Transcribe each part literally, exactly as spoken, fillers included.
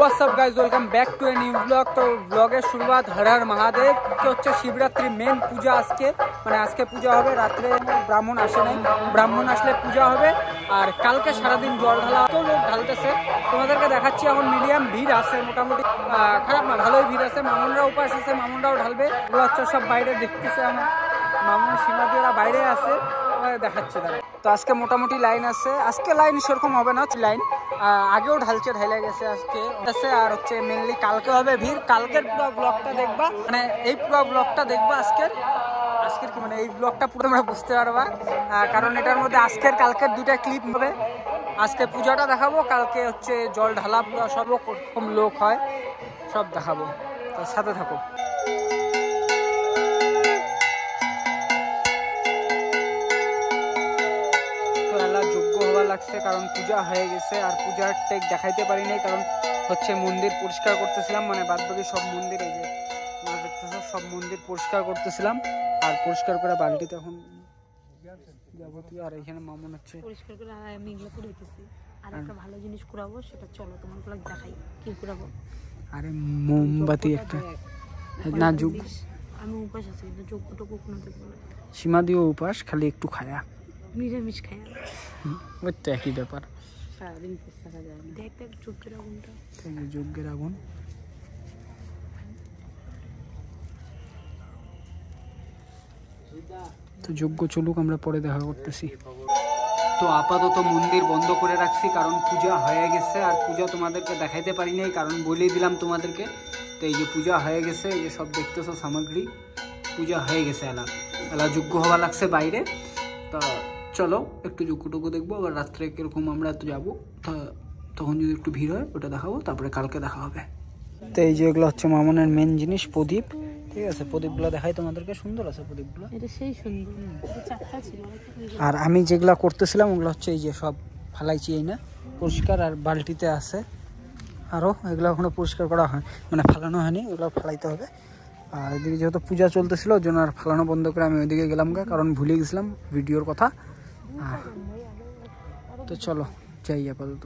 What's up guys, welcome back to a new blog. तो ব্লগের শুরুয়াত হর হর মহাদেব কে হচ্ছে শিবরাত্রি মেন পূজা আজকে, মানে আজকে পূজা হবে রাত্রে, ব্রাহ্মণ আসে নাই, ব্রাহ্মণ আসলে পূজা হবে। আর কালকে সারাদিন জল ঢালা, তো লোক ঢালতেছে, তোমাদেরকে দেখাচ্ছি। এখন মিডিয়াম ভিড় আছে, মোটামুটি খারাপ না, ভালোই ভিড় আছে। মামুনরা উপাস আছে, মামুনরাও ঢালবে। ওগুলো হচ্ছে সব বাইরে দেখতেছে, আমার মামুন সীমাদিরা বাইরে আছে, দেখাচ্ছি তারা। তো আজকে মোটামুটি লাইন আছে, আজকে লাইন সেরকম হবে না, লাইন আগেও ঢালছে, ঢাইলে গেছে আজকে আছে। আর হচ্ছে মেনলি কালকে হবে ভিড়, কালকের পুরো ব্লগটা দেখবা, মানে এই পুরো ব্লগটা দেখবা আজকের আজকের কি মানে এই ব্লগটা পুরো তোমরা বুঝতে পারবা, কারণ এটার মধ্যে আজকের কালকের দুইটা ক্লিপ হবে। আজকে পূজাটা দেখাবো, কালকে হচ্ছে জল ঢালা, পুরো সব রকম লোক হয়, সব দেখাবো, তো সাথে থাকো। লাগছে কারণ পূজা হয়ে গেছে, আর পূজার টেক দেখাইতে পারি নাই, কারণ হচ্ছে মন্দির পরিষ্কার করতেছিলাম, মানে বাদ বাকি সব মন্দির, এই যে দেখতেছো সব মন্দির পরিষ্কার করতেছিলাম। আর পরিষ্কার করে বালতিতে এখন যাবতীয়, আর এখানে মামুন হচ্ছে পরিষ্কার করে আমি এগুলো করে দিতেছি। আর একটা ভালো জিনিস কুড়াবো, সেটা চলো তোমাদের দেখাই কি কুড়াবো। আরে মোমবাতি একটা না, যুগ আমি উপাস আছি, কিন্তু যোগ্যটুকু কোনো দেখবো না। সীমা দিও উপাস, খালি একটু খায়া, নিরামিষ খাই, ওই তো একই ব্যাপার। সারাদিন উপোস থাকা যায় না। দেখ দেখ যজ্ঞের আগুনটা, যজ্ঞের আগুন। তো যজ্ঞ চলুক, আমরা পরে দেখা করতেছি। তো আপাতত মন্দির বন্ধ করে রাখছি, কারণ পূজা হয়ে গেছে। আর পূজা তোমাদেরকে দেখাইতে পারি নাই, কারণ বলেই দিলাম তোমাদেরকে। তো এই যে পূজা হয়ে গেছে, এই যে সব দেখতেছো সামগ্রী, পূজা হয়ে গেছে। এলা এলা যজ্ঞ হওয়া লাগছে বাইরে। তো চলো একটু যজ্ঞটুকু দেখবো, আবার রাত্রে কিরকম আমরা তো যাবো, তখন যদি একটু ভিড় হয় ওটা দেখাবো, তারপরে কালকে দেখা হবে। তো এই যে এগুলো হচ্ছে মামনের মেন জিনিস, প্রদীপ। ঠিক আছে, প্রদীপগুলো দেখাই তোমাদেরকে, সুন্দর আছে প্রদীপগুলো, এটা সেই সুন্দর। চারটা ছিল। আর আমি যেগুলা করতেছিলাম ওগুলো হচ্ছে এই যে সব ফালাইছি, এই না পরিষ্কার, আর বালতিতে আছে আরও, এগুলো এখনো পরিষ্কার করা হয়, মানে ফালানো হয়নি, ওগুলো ফালাইতে হবে। আর এদিকে যেহেতু পূজা চলতেছিল, ওই জন্য আর ফালানো বন্ধ করে আমি ওইদিকে গেলাম গা, কারণ ভুলে গেছিলাম ভিডিওর কথা। তো চলো যাই আপাতত।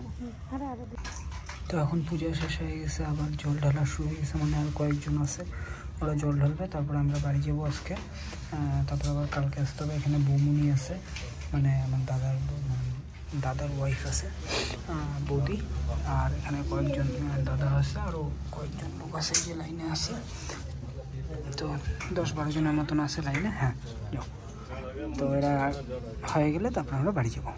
তো এখন পূজা শেষ হয়ে গেছে, আবার জল ঢালা শুরু হয়ে গেছে, মানে আর কয়েকজন আছে, ওরা জল ঢালবে, তারপরে আমরা বাড়ি যাবো আজকে। তারপরে আবার কালকে আসতে হবে। এখানে বৌমনি আছে, মানে আমার দাদার দাদার ওয়াইফ আছে, বৌদি, আর এখানে কয়েকজন দাদা আছে, আরও কয়েকজন লোক আছে যে লাইনে আছে। তো দশ বারো জনের মতন আছে লাইনে। হ্যাঁ, যাও। তো এরা হয়ে গেলে তারপরে আমরা বাড়ি যাবো।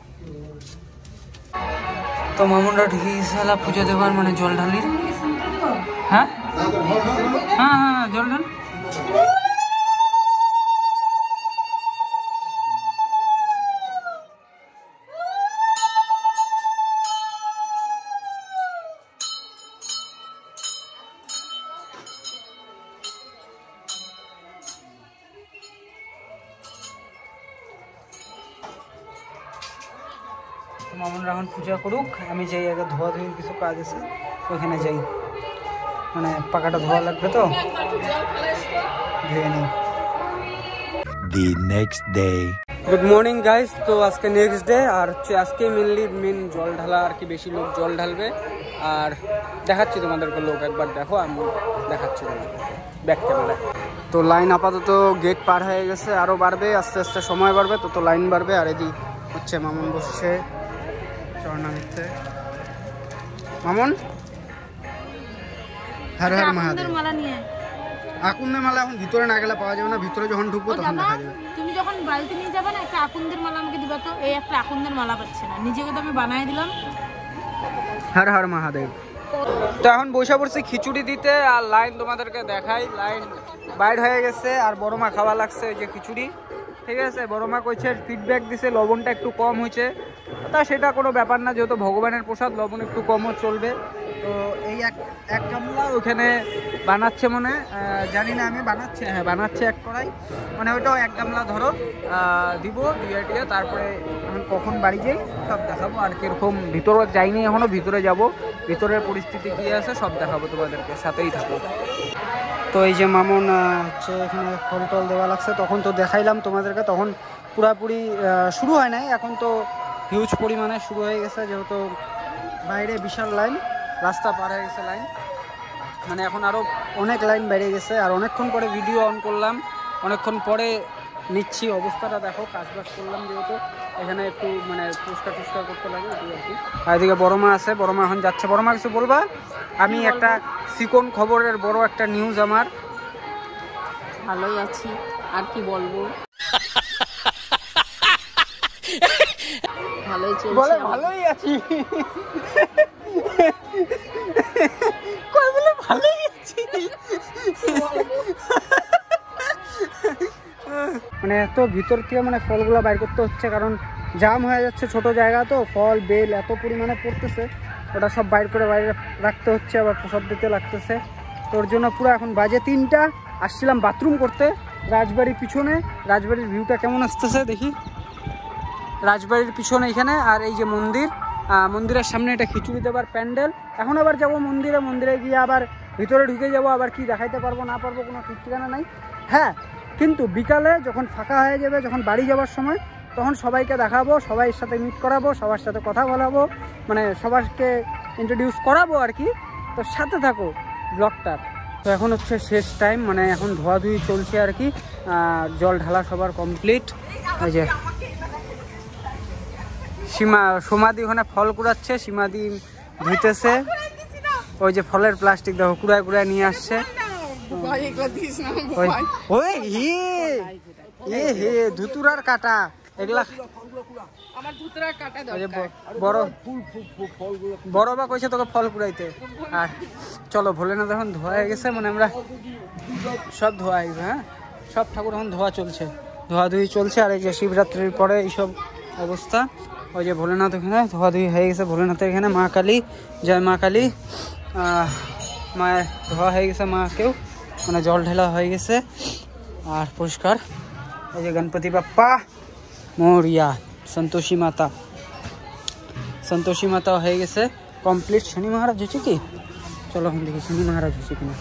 তো মামুনরা ঢুকে গেছে এলা পুজো দেবার, মানে জল ঢালির। হ্যাঁ হ্যাঁ হ্যাঁ জল ঢাল। মামুনরা এখন পূজা করুক, আমি যাই আগে, ধোয়া ধুয়ে কিছু কাজ আছে, ওখানে যাই, মানে পাকাটা ধোয়া লাগবে, তো ধুয়ে নিই। The next day. Good morning guys. তো আজকে নেক্সট ডে, আর হচ্ছে আজকে মেনলি মেন জল ঢালা, আর কি বেশি লোক জল ঢালবে। আর দেখাচ্ছি তোমাদেরকে, লোক একবার দেখো, আমি দেখাচ্ছি তোমাদেরকে ব্যাক ক্যামেরায়। তো লাইন আপাতত গেট পার হয়ে গেছে, আরও বাড়বে, আস্তে আস্তে সময় বাড়বে, তো তো লাইন বাড়বে। আর এদিকে হচ্ছে মামুন বসছে চরণা নিতে। মামুন হর হর মহাদেব। আকুন্দের মালা এখন ভিতরে না গেলে পাওয়া যাবে না, ভিতরে যখন ঢুকবো তখন দেখা যাবে। তুমি যখন বালতি নিয়ে যাবে না, একটা আকুন্দের মালা আমাকে দিবা তো। এই একটা আকুন্দের মালা পাচ্ছে না, নিজেকে তো আমি বানাই দিলাম। হর হর মহাদেব। তো এখন বসে পড়ছি খিচুড়ি দিতে, আর লাইন তোমাদেরকে দেখাই, লাইন বাইর হয়ে গেছে, আর বড় মা খাওয়া লাগছে এই যে খিচুড়ি। ঠিক আছে, বড় মা কইছে, ফিডব্যাক দিছে লবণটা একটু কম হয়েছে, তা সেটা কোনো ব্যাপার না, যেহেতু ভগবানের প্রসাদ, লবণ একটু কমও চলবে। তো এই এক এক গামলা ওখানে বানাচ্ছে, মনে জানি না আমি, বানাচ্ছে, হ্যাঁ বানাচ্ছে এক কড়াই, মানে ওইটাও এক গামলা ধরো দিব, দিয়ে দিয়ে তারপরে আমি কখন বাড়ি যাই সব দেখাবো। আর কীরকম ভিতরে যাইনি এখনও, ভিতরে যাব, ভিতরের পরিস্থিতি কী আছে সব দেখাবো তোমাদেরকে, সাথেই থাকো। তো এই যে মামুন হচ্ছে এখানে ফল টল দেওয়া লাগছে, তখন তো দেখাইলাম তোমাদেরকে, তখন পুরাপুরি শুরু হয় নাই, এখন তো হিউজ পরিমাণে শুরু হয়ে গেছে, যেহেতু বাইরে বিশাল লাইন, রাস্তা পার হয়ে গেছে লাইন, মানে এখন আরও অনেক লাইন বেড়ে গেছে। আর অনেকক্ষণ পরে ভিডিও অন করলাম, অনেকক্ষণ পরে নিচ্ছি। অবস্থাটা দেখো, কাজবাজ করলাম যেহেতু, এখানে একটু মানে পরিষ্কার টুস্কার করতে লাগে এটি আর কি। আর এদিকে বড় মা আছে, বড় মা এখন যাচ্ছে। বড় মা কিছু বলবা? আমি একটা চিকন খবরের বড় একটা নিউজ আমার। ভালোই আছি, আর কি বলবো, ভালোই চলছে। বলে ভালোই আছি, কই বলে ভালোই আছি। মানে এত ভিতর থেকে মানে ফলগুলো বাইর করতে হচ্ছে, কারণ জাম হয়ে যাচ্ছে, ছোট জায়গা তো, ফল বেল এত পরিমাণে পড়তেছে, ওটা সব বাইর করে বাইরে রাখতে হচ্ছে, আবার প্রসাদ দিতে লাগতেছে। তোর জন্য পুরো এখন বাজে তিনটা, আসছিলাম বাথরুম করতে রাজবাড়ির পিছনে। রাজবাড়ির ভিউটা কেমন আসতেছে দেখি, রাজবাড়ির পিছনে এখানে। আর এই যে মন্দির, মন্দিরের সামনে এটা খিচুড়ি দেবার প্যান্ডেল। এখন আবার যাব মন্দিরে, মন্দিরে গিয়ে আবার ভিতরে ঢুকে যাব, আবার কি দেখাইতে পারবো না পারবো কোনো ঠিক ঠিকানা নাই। হ্যাঁ, কিন্তু বিকালে যখন ফাঁকা হয়ে যাবে, যখন বাড়ি যাওয়ার সময়, তখন সবাইকে দেখাবো, সবাইয়ের সাথে মিট করাবো, সবার সাথে কথা বলাবো, মানে সবাইকে ইন্ট্রোডিউস করাবো আর কি। তো সাথে থাকো ব্লগটার। তো এখন হচ্ছে শেষ টাইম, মানে এখন ধোয়াধুয়ি চলছে আর কি। জল ঢালা সবার কমপ্লিট। এই যে সীমা সমাধি ওখানে ফল কুড়াচ্ছে, সীমাদি ধুইতেছে। ওই যে ফলের প্লাস্টিক দেখো কুড়ায় কুড়ায় নিয়ে আসছে। ওই হে এ হে ধুতুরার কাটা এগুলা বড় বড় বা কইছে তোকে ফল কুড়াইতে। আর চলো, ভোলেনাথ এখন ধোয়া হয়ে গেছে, মানে আমরা সব ধোয়া হয়ে গেছে। হ্যাঁ, সব ঠাকুর এখন ধোয়া চলছে, ধোয়াধুয়ি চলছে। আর এই যে শিবরাত্রির পরে এইসব অবস্থা। ওই যে ভোলেনাথ এখানে ধোয়াধুয়ি হয়ে গেছে, ভোলেনাথের এখানে মা কালী, জয় মা কালী, মায়ের ধোয়া হয়ে গেছে, মাকেও মানে জল ঢেলা হয়ে গেছে আর পরিষ্কার। এই যে গণপতি বাপ্পা মোরিয়া, সন্তোষী মাতা, সন্তোষী মাতাও হয়ে গেছে কমপ্লিট। শনি মহারাজ হচ্ছে কি, চলো এখন দেখি শনি মহারাজ হচ্ছে কিনা।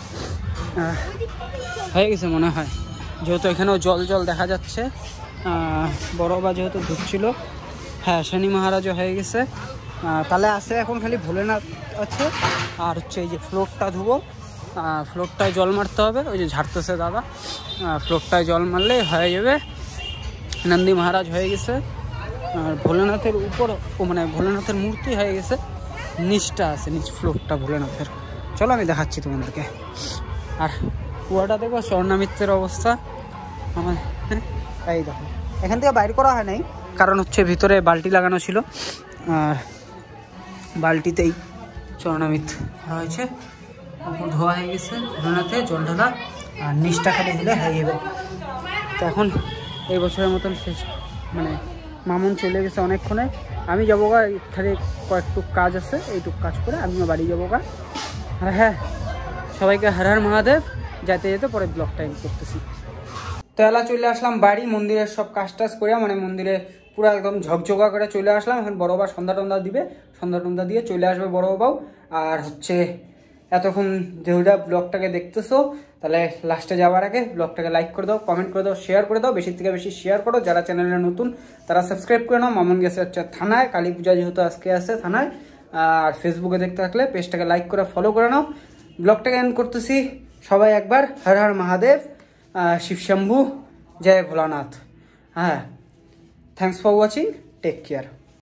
হয়ে গেছে মনে হয়, যেহেতু এখানেও জল জল দেখা যাচ্ছে। বড় বা যেহেতু ধুচ্ছিল, হ্যাঁ শনি মহারাজও হয়ে গেছে। তাহলে আছে এখন খালি ভোলেনাথ আছে। আর হচ্ছে এই যে ফ্লোরটা ধুবো, ফ্লোরটায় জল মারতে হবে। ওই যে ঝাড়তেছে দাদা, ফ্লোরটায় জল মারলে হয়ে যাবে। নন্দী মহারাজ হয়ে গেছে, আর ভোলেনাথের উপর ও মানে ভোলেনাথের মূর্তি হয়ে গেছে, নিচটা আছে, নিচ ফ্লোরটা ভোলেনাথের। চলো আমি দেখাচ্ছি তোমাদেরকে। আর কুয়াটা দেখো, স্বর্ণামিত্রের অবস্থা আমার এই দেখো। এখান থেকে বাইর করা হয় নাই, কারণ হচ্ছে ভিতরে বালতি লাগানো ছিল, আর বালতিতেই স্বর্ণামিত হয়েছে। উপর ধোয়া হয়ে গেছে ভোলেনাথে জল ঢালা, আর নিচটা খালি দিলে হয়ে যাবে। তো এখন এই বছরের মতন শেষ, মানে মামুন চলে গেছে অনেকক্ষণে। আমি যাবো গা, খালি কয়েকটুক কাজ আছে, এইটুক কাজ করে আমিও বাড়ি যাবো গা। আর হ্যাঁ, সবাইকে হর হর মহাদেব। যেতে যেতে পরে ব্লগটা এন্ড করতেছি। তো এলা চলে আসলাম বাড়ি, মন্দিরের সব কাজ টাজ করে, মানে মন্দিরে পুরো একদম ঝকঝকা করে চলে আসলাম। এখন বড় বাবা সন্ধ্যা টন্ধা দিবে, সন্ধ্যা টন্ধা দিয়ে চলে আসবে বড় বাবাও। আর হচ্ছে এতক্ষণ যেহুদা ব্লগটাকে দেখতেছো, তাহলে লাস্টে যাওয়ার আগে ব্লগটাকে লাইক করে দাও, কমেন্ট করে দাও, শেয়ার করে দাও, বেশি থেকে বেশি শেয়ার করো। যারা চ্যানেলে নতুন তারা সাবস্ক্রাইব করে নাও। মামুন গেছে হচ্ছে থানায়, কালী পূজা যেহেতু আজকে আছে থানায়। আর ফেসবুকে দেখতে থাকলে পেজটাকে লাইক করে ফলো করে নাও। ব্লগটাকে এন্ড করতেছি। সবাই একবার হর হর মহাদেব, শিবশম্ভু, জয় ভোলানাথ। হ্যাঁ, thanks for watching, take care.